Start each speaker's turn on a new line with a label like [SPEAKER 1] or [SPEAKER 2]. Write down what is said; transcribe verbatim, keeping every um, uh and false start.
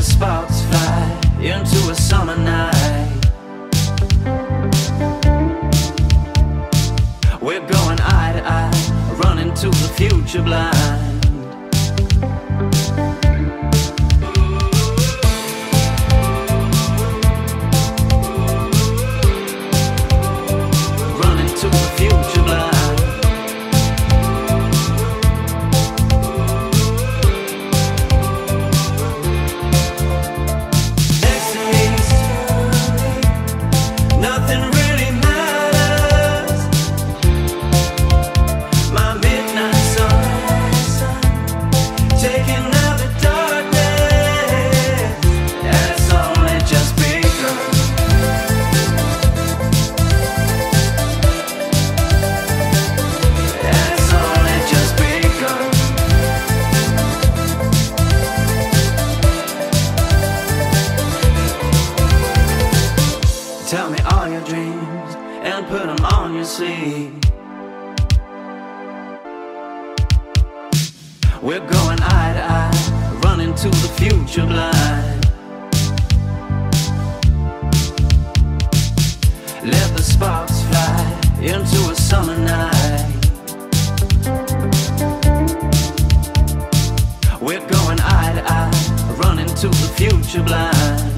[SPEAKER 1] the sparks fly into a summer night. We're going eye to eye, running to the future blind. Running to the future blind. Tell me all your dreams and put them on your sleeve. We're going eye to eye, running to the future blind. Let the sparks fly into a summer night. We're going eye to eye, running to the future blind.